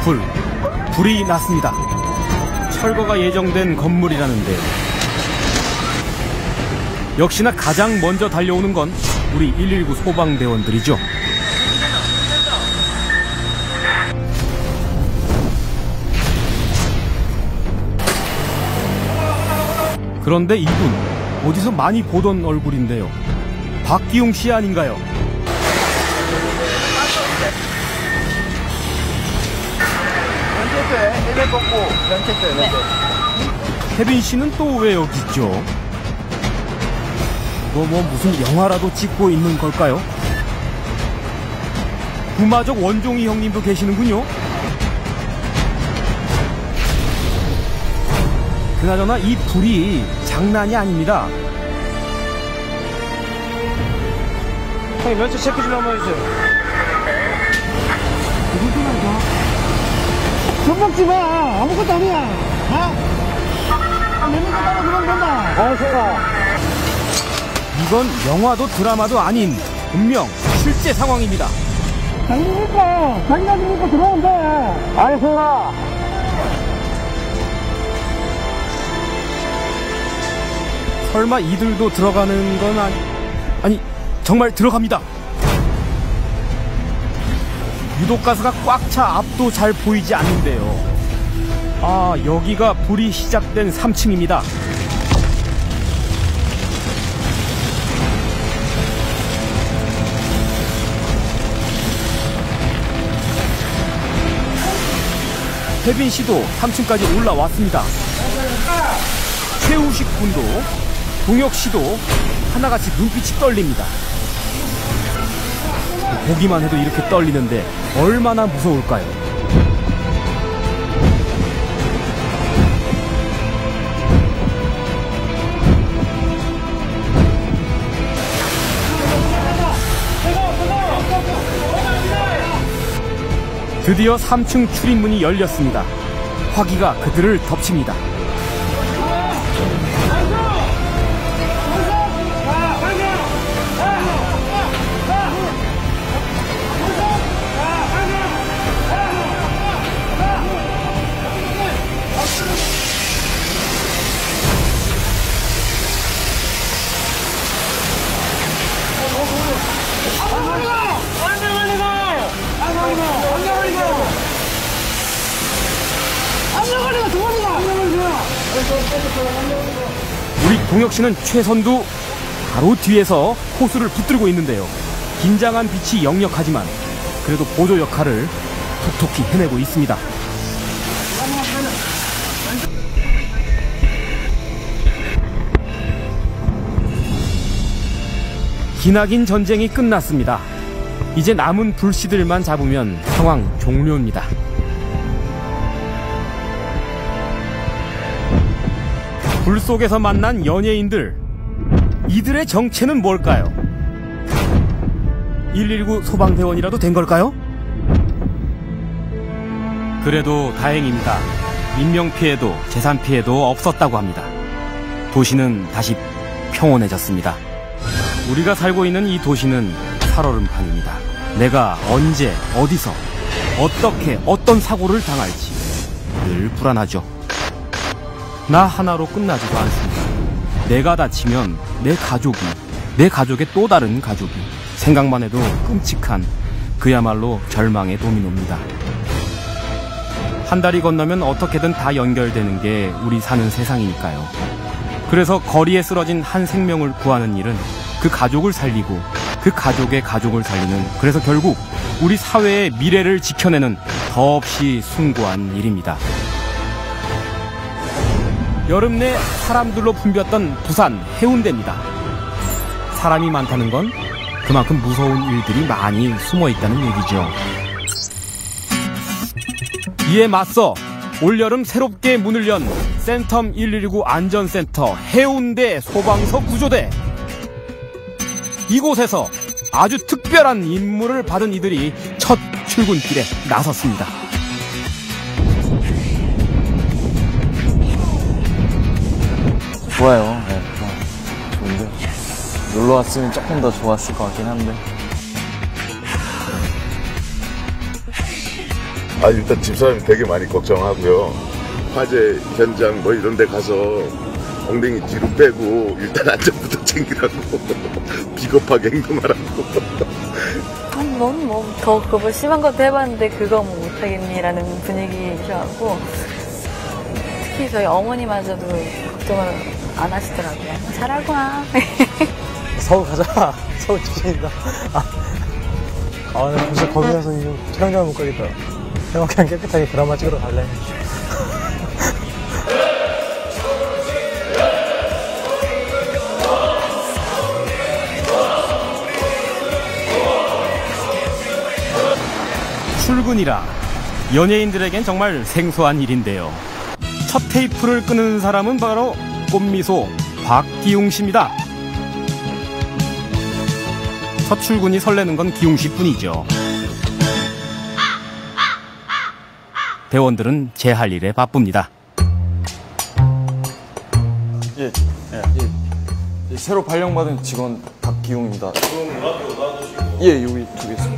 불이 났습니다. 철거가 예정된 건물이라는데 역시나 가장 먼저 달려오는 건 우리 119 소방대원들이죠. 그런데 이분 어디서 많이 보던 얼굴인데요. 박기용 씨 아닌가요? 혜빈 씨는 또 왜 여기 있죠? 무슨 영화라도 찍고 있는 걸까요? 부마적 원종이 형님도 계시는군요. 그나저나 이 불이 장난이 아닙니다. 형님 면체 체크 좀 한번 해주세요. 돈 먹지 마. 아무것도 아니야. 몇명 따라 그러면 된다. 좋아. 이건 영화도 드라마도 아닌 분명 실제 상황입니다. 장난이니까 들어오면 돼. 알겠습니다. 설마 이들도 들어가는 건 아니 정말 들어갑니다. 유독가스가 꽉 차 앞도 잘 보이지 않는데요. 아, 여기가 불이 시작된 3층입니다. 혜빈 씨도 3층까지 올라왔습니다. 최우식 군도, 동혁 씨도 하나같이 눈빛이 떨립니다. 보기만 해도 이렇게 떨리는데 얼마나 무서울까요? 드디어 3층 출입문이 열렸습니다. 화기가 그들을 덮칩니다. 우리 동혁 씨는 최선두 바로 뒤에서 호수를 붙들고 있는데요. 긴장한 빛이 역력하지만 그래도 보조 역할을 톡톡히 해내고 있습니다. 기나긴 전쟁이 끝났습니다. 이제 남은 불씨들만 잡으면 상황 종료입니다. 불 속에서 만난 연예인들, 이들의 정체는 뭘까요? 119 소방대원이라도 된 걸까요? 그래도 다행입니다. 인명피해도 재산피해도 없었다고 합니다. 도시는 다시 평온해졌습니다. 우리가 살고 있는 이 도시는 살얼음판입니다. 내가 언제, 어디서, 어떻게, 어떤 사고를 당할지 늘 불안하죠. 나 하나로 끝나지도 않습니다. 내가 다치면 내 가족이, 내 가족의 또 다른 가족이, 생각만 해도 끔찍한 그야말로 절망의 도미노입니다. 한 달이 건너면 어떻게든 다 연결되는 게 우리 사는 세상이니까요. 그래서 거리에 쓰러진 한 생명을 구하는 일은 그 가족을 살리고 그 가족의 가족을 살리는, 그래서 결국 우리 사회의 미래를 지켜내는 더없이 숭고한 일입니다. 여름 내 사람들로 붐볐던 부산 해운대입니다. 사람이 많다는 건 그만큼 무서운 일들이 많이 숨어있다는 얘기죠. 이에 맞서 올여름 새롭게 문을 연 센텀 119 안전센터 해운대 소방서 구조대. 이곳에서 아주 특별한 임무를 받은 이들이 첫 출근길에 나섰습니다. 좋아요. 네, 좋은데 놀러 왔으면 조금 더 좋았을 것 같긴 한데 아, 일단 집사람이 되게 많이 걱정하고요. 화재 현장 뭐 이런 데 가서 엉덩이 뒤로 빼고 일단 안전부터 챙기라고. 비겁하게 행동하라고. 아니, 너는 뭐 더 그거 심한 것도 해봤는데 그거 뭐 못하겠니라는 분위기셔갖고 특히 저희 어머니마저도 걱정을 안 하시더라고요. 잘하고 와. 서울 가자. 서울 주신다. 나 벌써 겁이 나서 이거 촬영장을 못 가겠다. 형 그냥 깨끗하게 드라마 찍으러 갈래. 출근이라 연예인들에겐 정말 생소한 일인데요. 첫 테이프를 끄는 사람은 바로 꽃미소 박기웅 씨입니다. 첫 출근이 설레는 건 기웅 씨뿐이죠. 대원들은 제 할 일에 바쁩니다. 예, 새로 발령받은 직원 박기웅입니다. 예, 여기 두 개 있습니다.